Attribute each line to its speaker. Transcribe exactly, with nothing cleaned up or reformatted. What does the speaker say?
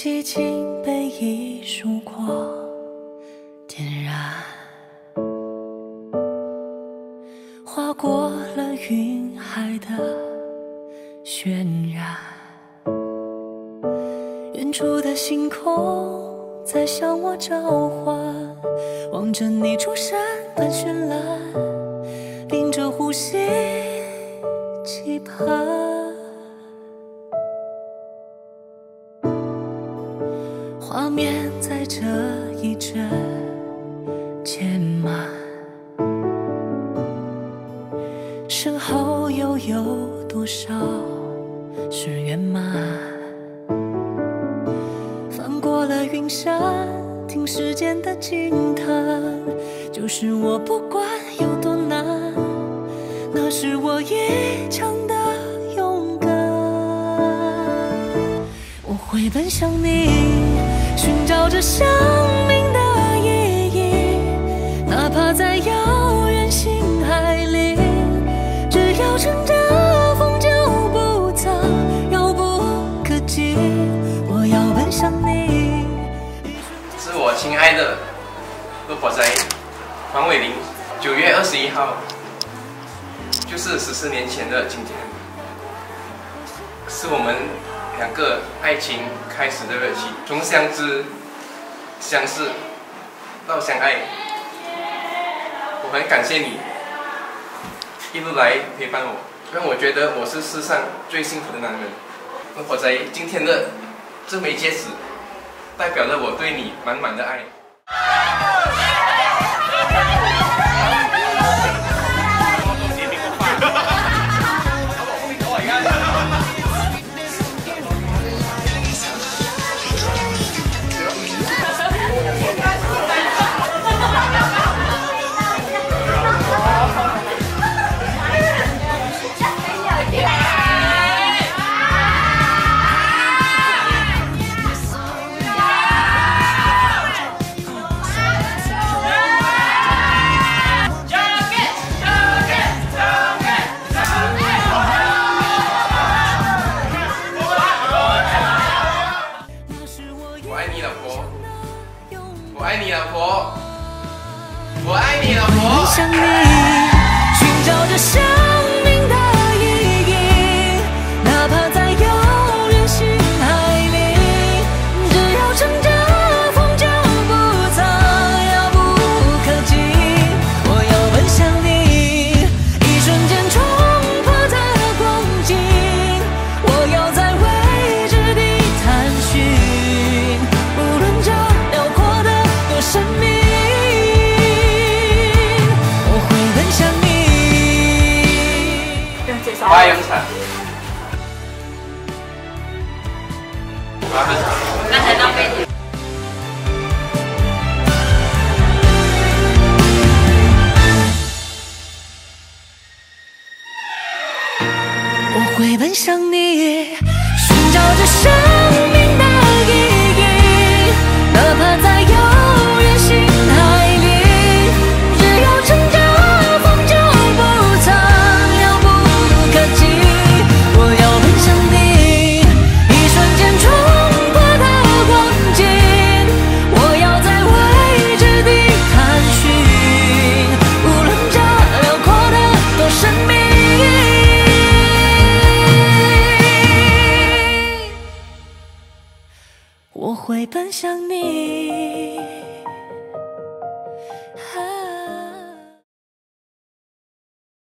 Speaker 1: 寂静被一束光点燃，划过了云海的渲染。远处的星空在向我召唤，望着你出山般绚烂，屏着呼吸期盼。画面在这一阵渐满，身后又有多少是圆满？翻过了云山，听时间的惊叹，就是我不管有多难，那是我一腔的勇敢。我会奔向你，寻找着生命的意义，哪怕在遥远星海里，只要乘着风就不曾遥不可及。我要奔向你。
Speaker 2: 是我亲爱的陆火仔黄伟林，九月二十一号，就是十四年前的今天，是我们两个爱情开始的日期，从相知、相识到相爱。我很感谢你一路来陪伴我，让我觉得我是世上最幸福的男人。我在今天的这枚戒指，代表了我对你满满的爱。我爱你，老婆。我爱你，老婆。
Speaker 1: 奔向你，寻找着生命的意义，哪怕在遥远星海里，只要乘着风就不曾遥不可及。我要奔向你，一瞬间冲破的光景，我要在未知地探寻，无论这辽阔的多神秘。
Speaker 2: 花用茶，
Speaker 3: 刚才浪费你。
Speaker 1: 我会奔向你，寻找着生命的意义，哪怕在遥远星海里，只要乘着风就不曾遥不可及。我要奔向你，一瞬间冲破的光景，我要在未知地探寻，无论这辽阔的多神秘。我会奔向你。